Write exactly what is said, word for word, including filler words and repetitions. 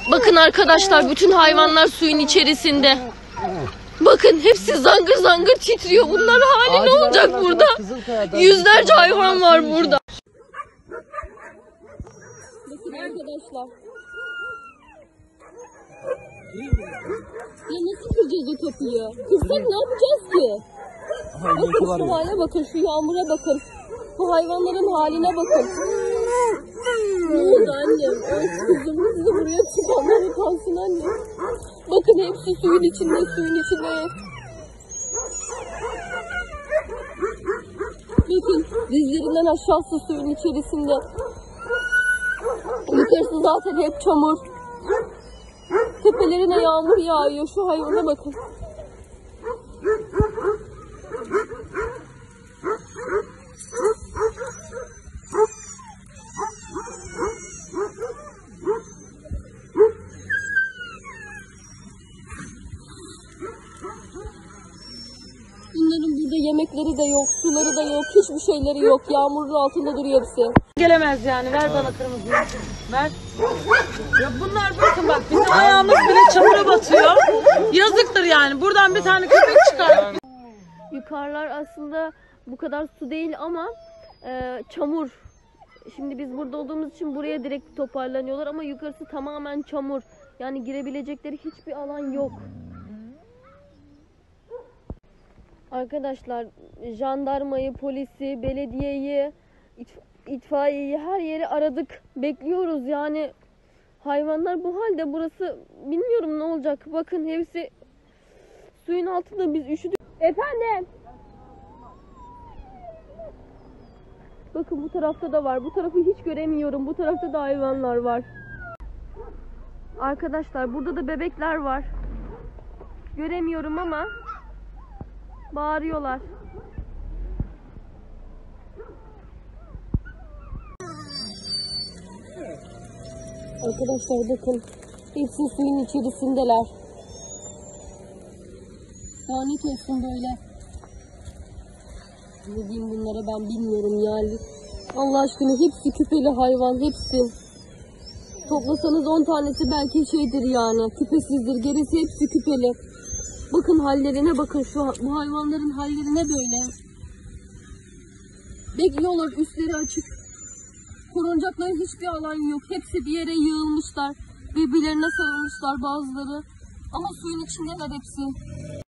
Bakın arkadaşlar, bütün hayvanlar suyun içerisinde. Bakın hepsi zangır zangır titriyor. Bunların hali ne olacak burada? Yüzlerce hayvan var burada. Bakın arkadaşlar. Ya nasıl kıracağız o kapıyı? Kırsak ne yapacağız ki? Bakın şu hale bakın, şu yağmura bakın. Bu hayvanların haline bakın. Ne oldu annem? Evet kızım, sizi buraya çıkanlar utansın anne. Bakın hepsi suyun içinde, suyun içinde. Bakın dizlerinden aşağısı suyun içerisinde. Yukarısı zaten hep çamur. Tepelerine yağmur yağıyor. Şu hayvana bakın. Bunların burada yemekleri de yok, suları da yok, hiçbir şeyleri yok. Yağmurun altında duruyor hepsi. Gelemez yani. Ver bana kırmızıyı. Ver. Ya bunlar bakın bak, bizim ayağımız bile çamura batıyor. Yazıktır yani. Buradan bir tane köpek çıkar. Yukarılar aslında bu kadar su değil ama e, çamur. Şimdi biz burada olduğumuz için buraya direkt toparlanıyorlar ama yukarısı tamamen çamur. Yani girebilecekleri hiçbir alan yok. Arkadaşlar, jandarmayı, polisi, belediyeyi, itf- itfaiyeyi, her yeri aradık. Bekliyoruz yani. Hayvanlar bu halde, burası bilmiyorum ne olacak. Bakın hepsi suyun altında, biz üşüdük. Efendim? Bakın bu tarafta da var. Bu tarafı hiç göremiyorum. Bu tarafta da hayvanlar var. Arkadaşlar burada da bebekler var. Göremiyorum ama bağırıyorlar. Arkadaşlar bakın. Hepsi suyun içerisindeler. Lanet olsun böyle. Ne diyeyim bunlara ben bilmiyorum yani. Allah aşkına hepsi küpeli hayvan, hepsi. Toplasanız on tanesi belki şeydir yani, küpesizdir. Gerisi hepsi küpeli. Bakın hallerine bakın, şu bu hayvanların hallerine böyle. Bekliyorlar, üstleri açık. Korunacakları hiçbir alan yok. Hepsi bir yere yığılmışlar. Birbirlerine sarılmışlar bazıları. Ama suyun içindeler hepsi.